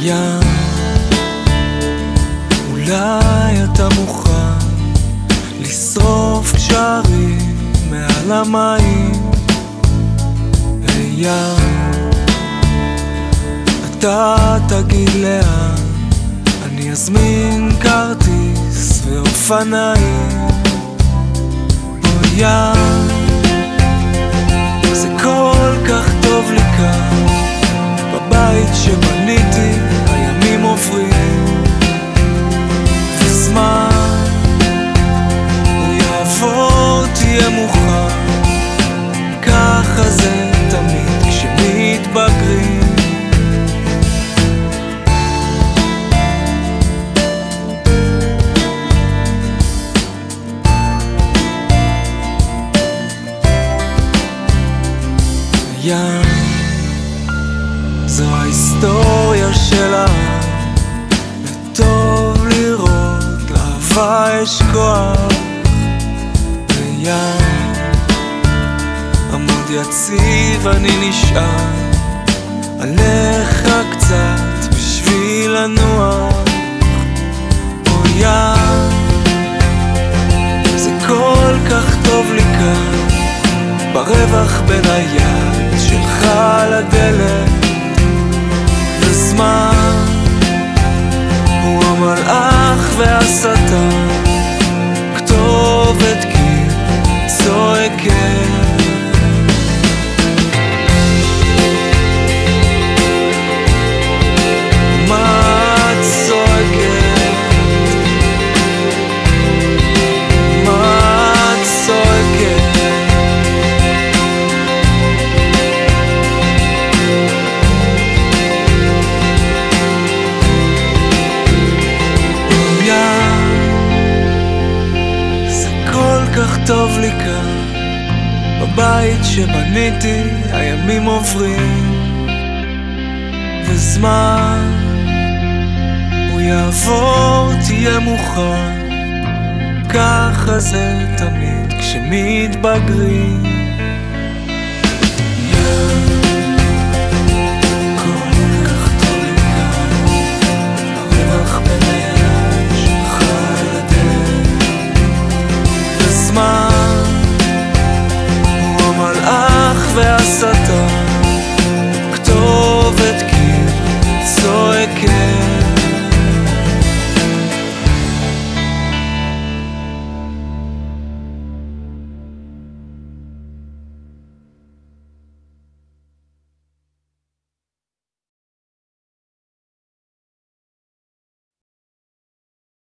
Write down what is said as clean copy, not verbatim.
ים, אולי אתה מוכן לשרוף קשרים מעל המים. ים, אתה תגיד לאן, אני אזמין כרטיס ואופניים. ים, זה כל כך טוב לי כאן, בבית שבניתי הימים עוברים, וזמן הוא יעבור, תהיה מוכן, ככה זה תמיד כשמתבגרים. ים, זו ההיסטוריה שלה, וטוב לראות, לאהבה יש כוח. בים, עמוד יציב אני נשאר, עליך קצת בשביל לנוח. ים, זה כל כך טוב לי כאן, ברווח בין היד שלך לדלת, וזמן הוא המלאך והשטן, כתובת קיר צועקת. טוב לי כאן, בבית שבניתי הימים עוברים, וזמן הוא יעבור, תהיה מוכן, ככה זה תמיד כשמתבגרים.